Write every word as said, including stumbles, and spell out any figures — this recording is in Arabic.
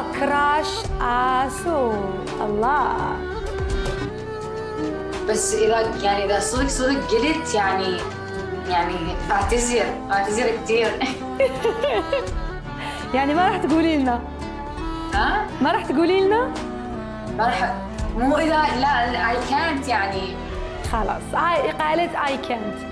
كراش اسو. الله. بس اذا يعني اذا صدق صدق قلت يعني يعني اعتذر اعتذر كثير. يعني ما راح تقولي لنا؟ ها؟ ما راح تقولي لنا؟ ما راح. مو اذا لا اي كانت يعني. خلاص قالت اي كانت.